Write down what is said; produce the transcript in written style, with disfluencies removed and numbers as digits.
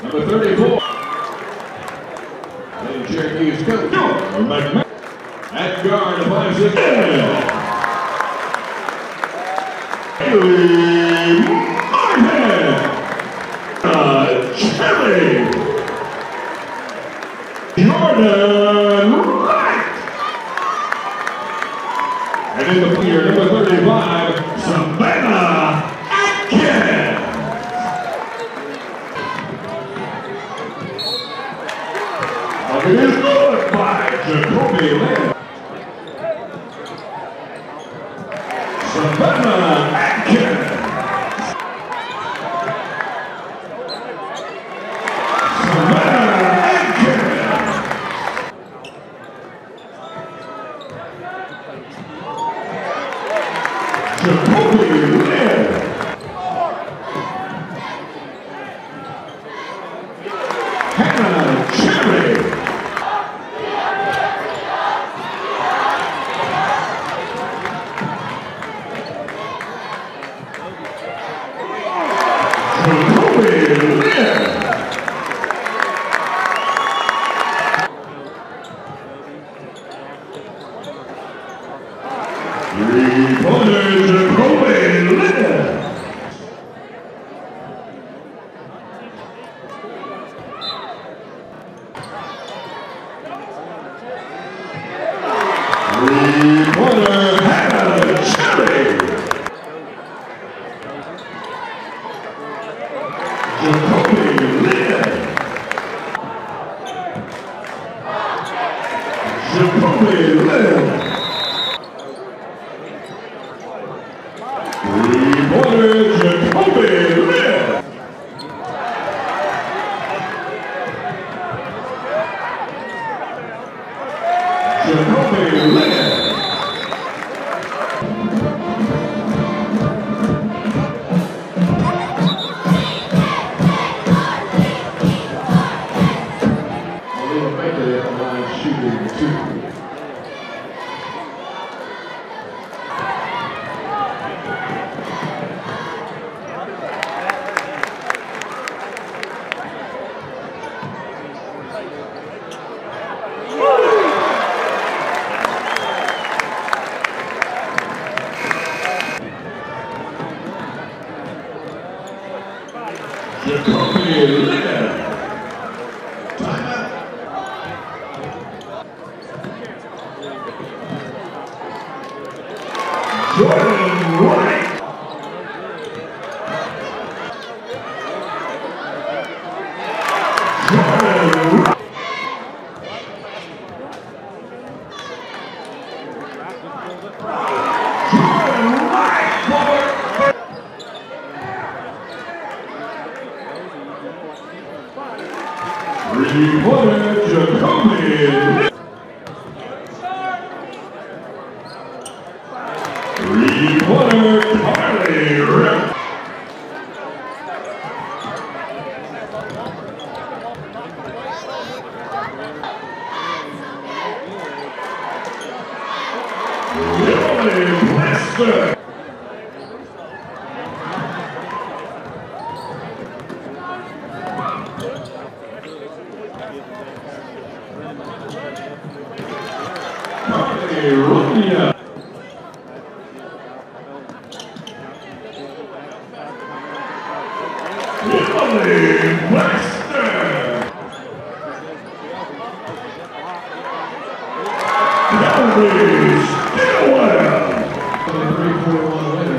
Number 34. And Cherokee's coach. McMahon. At guard, the 5'6". Haley Martin. Cherry. Jordan Wright. And in the clear, number 35, Savannah Atkins. It is good by Jacoby Lynn. Savannah Atkins. Savannah Atkins. Jacoby Lynn. Hannah Cherry. Three-pointer Jacoby Lynn. Three-pointer Hannah Cherry. Jacoby Lynn. Jacoby Lynn. Three-pointer Jacoby Lynn. Jacoby Lynn. Shooting two. Jacoby Lynn. Timeout. Jordan Wright. Jordan Wright. Jordan Wright. Three-pointer Jacoby Lynn. Three-pointer Carly Rip. Lily Lester. Carly Runia. Lily Lester. Kelly Stillwell. 3-4-1 winner.